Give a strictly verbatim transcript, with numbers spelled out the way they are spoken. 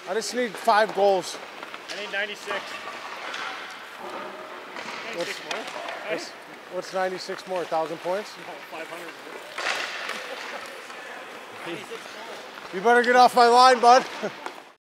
I just need five goals. I need ninety-six. ninety-six more. What's, what's ninety-six more? A thousand points? No, five hundred more. You better get off my line, bud.